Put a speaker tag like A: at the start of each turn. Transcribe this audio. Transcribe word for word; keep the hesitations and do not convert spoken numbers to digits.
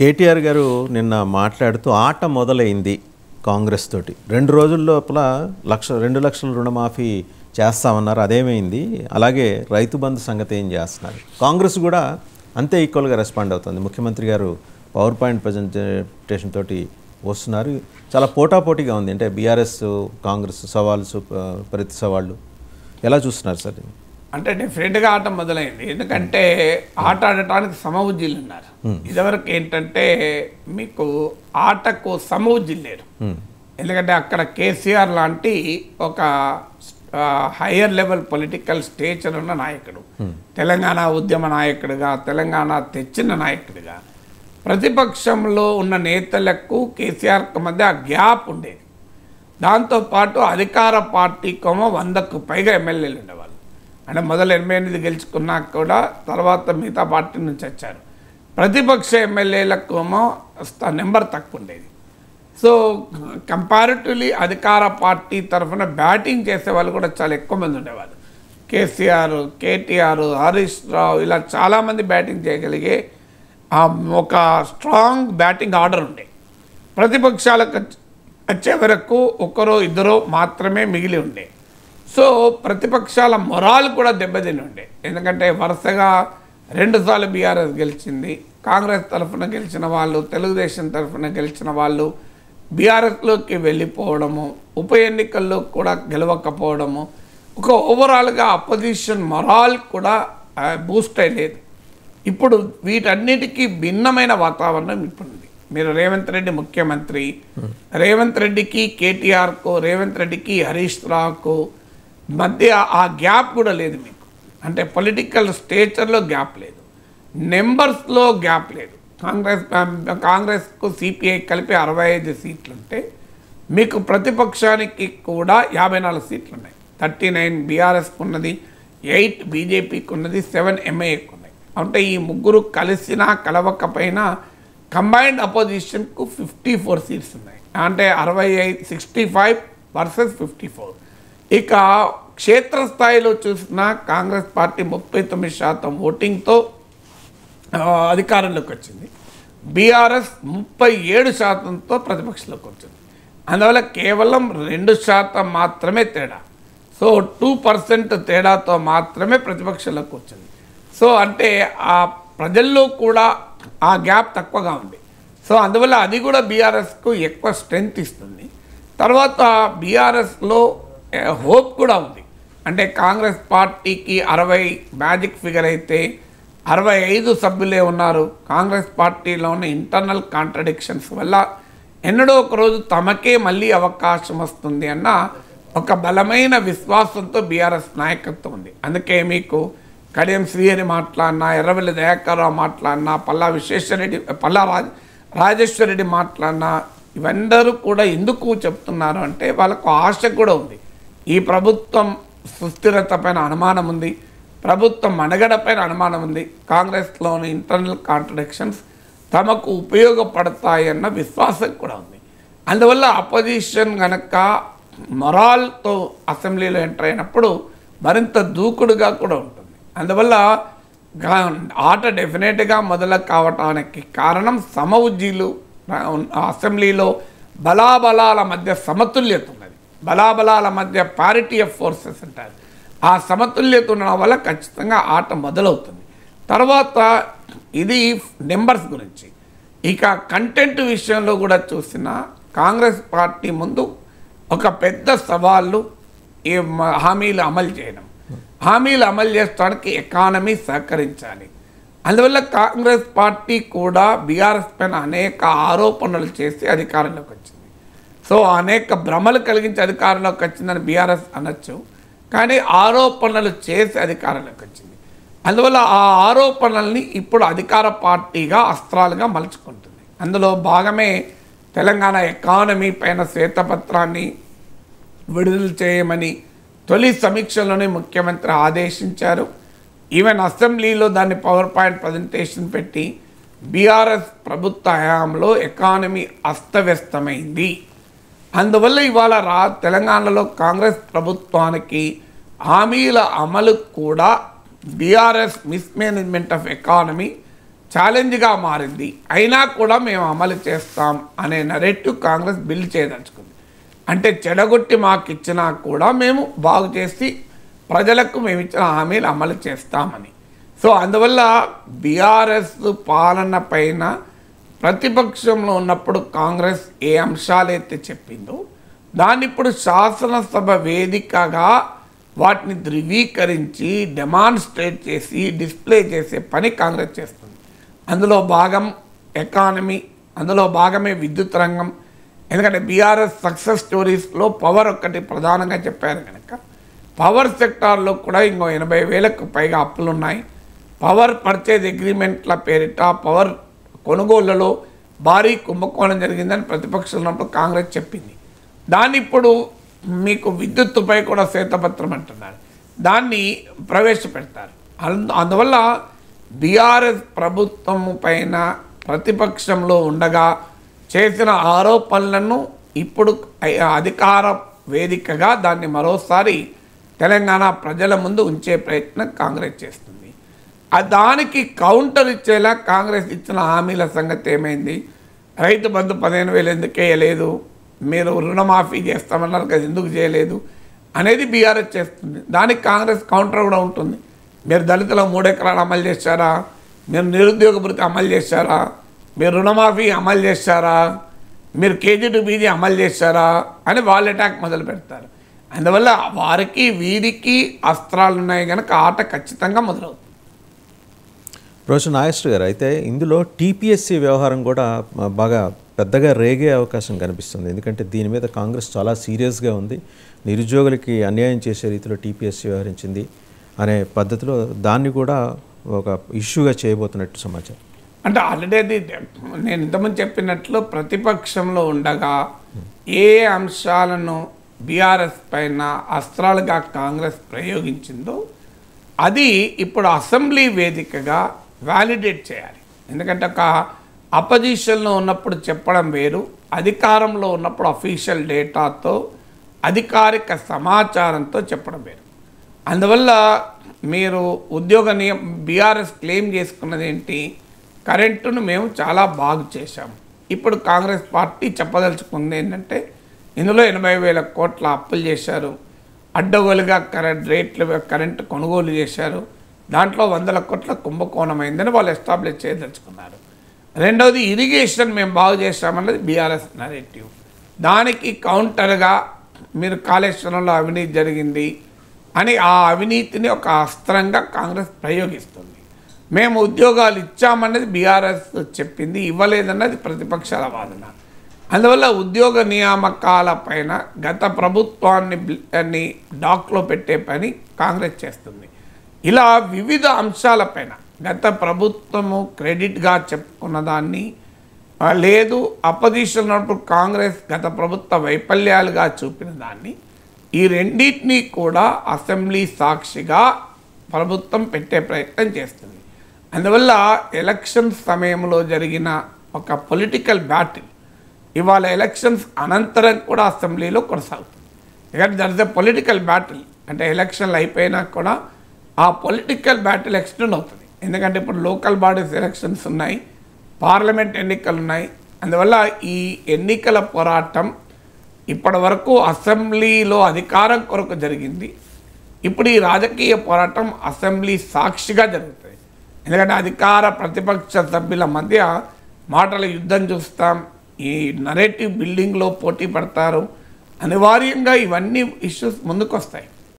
A: కేటీఆర్ గారు నిన్న మాట్లాడుతూ ఆట మొదలైంది కాంగ్రెస్ తోటి. రెండు రోజుల లోపల లక్ష రెండు లక్షల రుణమాఫీ చేస్తామన్నారు, అదేమైంది? అలాగే రైతు బంధు సంగతి ఏం చేస్తున్నారు? కాంగ్రెస్ కూడా అంతే ఈక్వల్గా రెస్పాండ్ అవుతుంది. ముఖ్యమంత్రి గారు పవర్ పాయింట్ ప్రజెంటేషన్ తోటి వస్తున్నారు. చాలా పోటాపోటీగా ఉంది. అంటే బీఆర్ఎస్ కాంగ్రెస్ సవాల్స్ ప్రతి సవాళ్ళు ఎలా చూస్తున్నారు సార్?
B: అంటే డెఫినెట్గా ఆట మొదలైంది. ఎందుకంటే ఆట ఆడటానికి సమవుజ్జీలు ఉన్నారు. ఇదివరకు ఏంటంటే మీకు ఆటకు సమవుజ్జీలు లేరు. ఎందుకంటే అక్కడ కేసీఆర్ లాంటి ఒక హయ్యర్ లెవెల్ పొలిటికల్ స్టేచర్ ఉన్న నాయకుడు, తెలంగాణ ఉద్యమ నాయకుడిగా, తెలంగాణ తెచ్చిన నాయకుడిగా ప్రతిపక్షంలో ఉన్న నేతలకు కేసీఆర్కి మధ్య ఆ గ్యాప్ ఉండేది. దాంతోపాటు అధికార పార్టీకేమో వందకు పైగా ఎమ్మెల్యేలు ఉండేవాళ్ళు. అంటే మొదలు ఎనభై ఎనిమిది గెలుచుకున్నాక కూడా తర్వాత మిగతా పార్టీ నుంచి వచ్చారు. ప్రతిపక్ష ఎమ్మెల్యేలకేమో నెంబర్ తక్కువ ఉండేది. సో కంపారిటివ్లీ అధికార పార్టీ తరఫున బ్యాటింగ్ చేసే వాళ్ళు కూడా చాలా ఎక్కువ మంది ఉండేవాళ్ళు. కేసీఆర్, కేటీఆర్, హరీష్ రావు ఇలా చాలామంది బ్యాటింగ్ చేయగలిగే ఒక స్ట్రాంగ్ బ్యాటింగ్ ఆర్డర్ ఉండే. ప్రతిపక్షాలకు వచ్చే వరకు ఒకరో ఇద్దరో మాత్రమే మిగిలి ఉండే. సో ప్రతిపక్షాల మొరాల్ కూడా దెబ్బతిని ఉండే. ఎందుకంటే వరుసగా రెండుసార్లు బీఆర్ఎస్ గెలిచింది. కాంగ్రెస్ తరఫున గెలిచిన వాళ్ళు, తెలుగుదేశం తరఫున గెలిచిన వాళ్ళు బీఆర్ఎస్లోకి వెళ్ళిపోవడము, ఉప ఎన్నికల్లో కూడా గెలవకపోవడము, ఒక ఓవరాల్గా అపోజిషన్ మొరాల్ కూడా బూస్ట్ అయ్యలేదు. ఇప్పుడు వీటన్నిటికీ భిన్నమైన వాతావరణం ఇప్పుడుంది. మీరు రేవంత్ రెడ్డి ముఖ్యమంత్రి, రేవంత్ రెడ్డికి కేటీఆర్కు, రేవంత్ రెడ్డికి హరీష్ రావుకు మధ్య ఆ గ్యాప్ కూడా లేదు మీకు. అంటే పొలిటికల్ స్టేచర్లో గ్యాప్ లేదు, నెంబర్స్లో గ్యాప్ లేదు. కాంగ్రెస్ కాంగ్రెస్కు సిపిఐ కలిపి అరవై ఐదు సీట్లు ఉంటే మీకు ప్రతిపక్షానికి కూడా యాభై నాలుగు సీట్లు ఉన్నాయి. థర్టీ నైన్ బీఆర్ఎస్కు ఉన్నది, ఎయిట్ బీజేపీకి ఉన్నది, సెవెన్ ఎంఐఏకి ఉన్నాయి. అంటే ఈ ముగ్గురు కలిసినా కలవకపోయినా కంబైన్డ్ అపోజిషన్కు ఫిఫ్టీ ఫోర్ సీట్స్ ఉన్నాయి. అంటే అరవై ఐదు sixty five versus fifty four. ఇక క్షేత్రస్థాయిలో చూసినా కాంగ్రెస్ పార్టీ ముప్పై తొమ్మిది శాతం ఓటింగ్తో అధికారంలోకి వచ్చింది. బీఆర్ఎస్ ముప్పై ఏడు శాతంతో ప్రతిపక్షంలోకి వచ్చింది. అందువల్ల కేవలం రెండు శాతం మాత్రమే తేడా. సో టూ పర్సెంట్ తేడాతో మాత్రమే ప్రతిపక్షంలోకి వచ్చింది. సో అంటే ఆ ప్రజల్లో కూడా ఆ గ్యాప్ తక్కువగా ఉంది. సో అందువల్ల అది కూడా బీఆర్ఎస్కు ఎక్కువ స్ట్రెంగ్త్ ఇస్తుంది. తర్వాత బీఆర్ఎస్లో హోప్ కూడా ఉంది. అంటే కాంగ్రెస్ పార్టీకి అరవై మ్యాజిక్ ఫిగర్ అయితే అరవై ఐదు సభ్యులే ఉన్నారు. కాంగ్రెస్ పార్టీలో ఉన్న ఇంటర్నల్ కాంట్రడిక్షన్స్ వల్ల ఎన్నడో ఒకరోజు తమకే మళ్ళీ అవకాశం వస్తుంది అన్న ఒక బలమైన విశ్వాసంతో బీఆర్ఎస్ నాయకత్వం ఉంది. అందుకే మీకు కడియం శ్రీహరి మాట్లాడినా, ఎర్రవెల్లి దయాకర్రావు మాట్లాడినా, పల్లా విశ్వేశ్వరరెడ్డి, పల్లా రాజ రాజేశ్వరరెడ్డి మాట్లాడినా ఇవందరూ కూడా ఎందుకు చెప్తున్నారు అంటే వాళ్ళకు ఆశ కూడా ఉంది. ఈ ప్రభుత్వం సుస్థిరత పైన అనుమానం ఉంది, ప్రభుత్వం మనుగడ పైన అనుమానం ఉంది, కాంగ్రెస్లోని ఇంటర్నల్ కాంట్రడిక్షన్స్ తమకు ఉపయోగపడతాయన్న విశ్వాసం కూడా ఉంది. అందువల్ల అపోజిషన్ కనుక మొరాల్తో అసెంబ్లీలో ఎంటర్ అయినప్పుడు మరింత దూకుడుగా కూడా ఉంటుంది. అందువల్ల ఆట డెఫినెట్గా మొదలు కావటానికి కారణం సమవుజ్జీలు అసెంబ్లీలో బలాబలాల మధ్య సమతుల్యత ఉన్నది. బలాబలాల మధ్య పారిటీ ఆఫ్ ఫోర్సెస్ అంటారు. ఆ సమతుల్యత ఉండడం వల్ల ఖచ్చితంగా ఆట మొదలవుతుంది. తర్వాత ఇది నెంబర్స్ గురించి. ఇక కంటెంట్ విషయంలో కూడా చూసిన కాంగ్రెస్ పార్టీ ముందు ఒక పెద్ద సవాళ్ళు ఈ హామీలు అమలు చేయడం. హామీలు అమలు చేయడానికి ఎకానమీ సహకరించాలి. అందువల్ల కాంగ్రెస్ పార్టీ కూడా బీఆర్ఎస్ పైన అనేక ఆరోపణలు చేసి అధికారంలోకి వచ్చింది. సో అనేక భ్రమలు కలిగించి అధికారంలోకి వచ్చిందని బీఆర్ఎస్ అనొచ్చు, కానీ ఆరోపణలు చేసి అధికారంలోకి వచ్చింది. అందువల్ల ఆ ఆరోపణల్ని ఇప్పుడు అధికార పార్టీగా అస్త్రాలుగా మలుచుకుంటుంది. అందులో భాగమే తెలంగాణ ఎకానమీ పైన శ్వేతపత్రాన్ని విడుదల చేయమని తొలి సమీక్షలోనే ముఖ్యమంత్రి ఆదేశించారు. ఈవెన్ అసెంబ్లీలో దాన్ని పవర్ పాయింట్ ప్రజెంటేషన్ పెట్టి బీఆర్ఎస్ ప్రభుత్వ హయాంలో ఎకానమీ అస్తవ్యస్తమైంది, అందువల్ల ఇవాళ రా తెలంగాణలో కాంగ్రెస్ ప్రభుత్వానికి హామీల అమలు కూడా బీఆర్ఎస్ మిస్మేనేజ్మెంట్ ఆఫ్ ఎకానమీ ఛాలెంజ్గా మారింది. అయినా కూడా మేము అమలు చేస్తాం అనే నరేటివ్ కాంగ్రెస్ బిల్డ్ చేయదలుచుకుంది. అంటే చెడగొట్టి మాకు ఇచ్చినా కూడా మేము బాగు చేసి ప్రజలకు మేము ఇచ్చిన హామీలు అమలు చేస్తామని. సో అందువల్ల బీఆర్ఎస్ పాలన పైన ప్రతిపక్షంలో ఉన్నప్పుడు కాంగ్రెస్ ఏ అంశాలైతే చెప్పిందో దాన్ని ఇప్పుడు శాసనసభ వేదికగా వాటిని ధృవీకరించి డెమాన్స్ట్రేట్ చేసి డిస్ప్లే చేసే పని కాంగ్రెస్ చేస్తుంది. అందులో భాగం ఎకానమీ, అందులో భాగమే విద్యుత్ రంగం. ఎందుకంటే బీఆర్ఎస్ సక్సెస్ స్టోరీస్లో పవర్ ఒక్కటి ప్రధానంగా చెప్పారు కనుక పవర్ సెక్టార్లో కూడా ఇంకో ఎనభై వేలకు పైగా అప్పులు ఉన్నాయి. పవర్ పర్చేజ్ అగ్రిమెంట్ల పేరిట పవర్ కొనుగోళ్లలో భారీ కుంభకోణం జరిగిందని ప్రతిపక్షంలో ఉన్నప్పుడు కాంగ్రెస్ చెప్పింది. దాన్ని ఇప్పుడు మీకు విద్యుత్తుపై కూడా శ్వేతపత్రం అంటున్నారు, దాన్ని ప్రవేశపెడతారు. అందు అందువల్ల బీఆర్ఎస్ ప్రభుత్వం పైన ప్రతిపక్షంలో ఉండగా చేసిన ఆరోపణలను ఇప్పుడు అధికార వేదికగా దాన్ని మరోసారి తెలంగాణ ప్రజల ముందు ఉంచే ప్రయత్నం కాంగ్రెస్ చేస్తుంది. దానికి కౌంటర్ ఇచ్చేలా కాంగ్రెస్ ఇచ్చిన హామీల సంగతి ఏమైంది? రైతు బంధు పదిహేను వేలు ఎందుకు వేయలేదు, మీరు రుణమాఫీ చేస్తామన్నారు కదా ఎందుకు చేయలేదు అనేది బీఆర్ఎస్ చేస్తుంది. దానికి కాంగ్రెస్ కౌంటర్ కూడా ఉంటుంది. మీరు దళితుల మూడెకరాలు అమలు చేశారా, మీరు నిరుద్యోగ భృతి అమలు చేశారా, మీరు రుణమాఫీ అమలు చేశారా, మీరు కేజీ టు పీజీ అమలు చేశారా అని వాళ్ళు అటాక్ మొదలు పెడతారు. అందువల్ల వారికి వీరికి అస్త్రాలు ఉన్నాయి కనుక ఆట ఖచ్చితంగా మొదలవుతుంది.
A: ప్రొఫెసర్ నాగేశ్వర గారు, అయితే ఇందులో టీపీఎస్సీ వ్యవహారం కూడా బాగా పెద్దగా రేగే అవకాశం కనిపిస్తుంది. ఎందుకంటే దీని మీద కాంగ్రెస్ చాలా సీరియస్గా ఉంది. నిరుద్యోగులకి అన్యాయం చేసే రీతిలో టీపీఎస్సీ వ్యవహరించింది అనే పద్ధతిలో దాన్ని కూడా ఒక ఇష్యూగా చేయబోతున్నట్టు సమాచారం.
B: అంటే ఆల్రెడీ అది నేను ఇంతకుముందు చెప్పినట్లు ప్రతిపక్షంలో ఉండగా ఏ అంశాలను బీఆర్ఎస్ పైన అస్త్రాలుగా కాంగ్రెస్ ప్రయోగించిందో అది ఇప్పుడు అసెంబ్లీ వేదికగా వ్యాలిడేట్ చేయాలి. ఎందుకంటే ఒక అపోజిషన్లో ఉన్నప్పుడు చెప్పడం వేరు, అధికారంలో ఉన్నప్పుడు అఫీషియల్ డేటాతో అధికారిక సమాచారంతో చెప్పడం వేరు. అందువల్ల మీరు ఉద్యోగ నియమ బీఆర్ఎస్ క్లెయిమ్ చేసుకున్నది ఏంటి, కరెంటును మేము చాలా బాగు చేశాము. ఇప్పుడు కాంగ్రెస్ పార్టీ చెప్పదలుచుకుంది ఏంటంటే ఇందులో ఎనభై వేల కోట్ల అప్పులు చేశారు, అడ్డగోలుగా కరెంట్ రేట్లు కరెంటు కొనుగోలు చేశారు, దాంట్లో వందల కోట్ల కుంభకోణమైందని వాళ్ళు ఎస్టాబ్లిష్ చేయదలుచుకున్నారు. రెండవది ఇరిగేషన్ మేము బాగు చేశామన్నది బీఆర్ఎస్ నరేటివ్. దానికి కౌంటర్గా మీరు కాళేశ్వరంలో అవినీతి జరిగింది అని ఆ అవినీతిని ఒక అస్త్రంగా కాంగ్రెస్ ప్రయోగిస్తుంది. మేము ఉద్యోగాలు ఇచ్చామన్నది బీఆర్ఎస్ చెప్పింది, ఇవ్వలేదన్నది ప్రతిపక్షాల వాదన. అందువల్ల ఉద్యోగ నియామకాల పైన గత ప్రభుత్వాన్ని డాక్లో పెట్టే పని కాంగ్రెస్ చేస్తుంది. ఇలా వివిధ అంశాలపైన గత ప్రభుత్వము క్రెడిట్గా చెప్పుకున్న దాన్ని లేదు, అపోజిషన్ ఉన్నప్పుడు కాంగ్రెస్ గత ప్రభుత్వ వైఫల్యాలుగా చూపిన దాన్ని, ఈ రెండింటినీ కూడా అసెంబ్లీ సాక్షిగా ప్రభుత్వం పెట్టే ప్రయత్నం చేస్తుంది. అందువల్ల ఎలక్షన్ సమయంలో జరిగిన ఒక పొలిటికల్ బ్యాటిల్ ఇవాళ ఎలక్షన్స్ అనంతరం కూడా అసెంబ్లీలో కొనసాగుతుంది. ఎందుకంటే that is a political battle. అంటే ఎలక్షన్లు అయిపోయినా కూడా ఆ పొలిటికల్ బ్యాటిల్ ఎక్స్టెండ్ అవుతుంది. ఎందుకంటే ఇప్పుడు లోకల్ బాడీస్ ఎలక్షన్స్ ఉన్నాయి, పార్లమెంట్ ఎన్నికలు ఉన్నాయి. అందువల్ల ఈ ఎన్నికల పోరాటం ఇప్పటి వరకు అసెంబ్లీలో అధికారం కొరకు జరిగింది. ఇప్పుడు ఈ రాజకీయ పోరాటం అసెంబ్లీ సాక్షిగా జరుగుతుంది. ఎందుకంటే అధికార ప్రతిపక్ష సభ్యుల మధ్య మాటల యుద్ధం చూస్తాం, ఈ నరేటివ్ బిల్డింగ్లో పోటీ పడతారు. అనివార్యంగా ఇవన్నీ ఇష్యూస్ ముందుకు వస్తాయి.